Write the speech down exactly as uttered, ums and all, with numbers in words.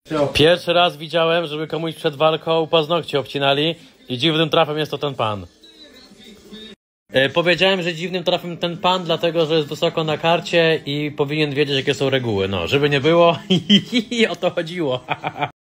Pierwszy raz widziałem, żeby komuś przed walką paznokcie obcinali i dziwnym trafem jest to ten pan. E, powiedziałem, że dziwnym trafem ten pan, dlatego że jest wysoko na karcie i powinien wiedzieć, jakie są reguły. No, żeby nie było, o to chodziło.